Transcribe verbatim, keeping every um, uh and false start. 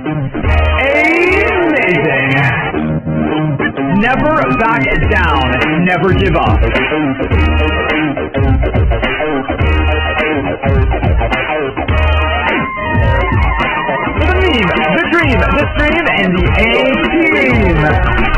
Amazing! Never back down. Never give up. The meme, the dream, the stream, and the A team.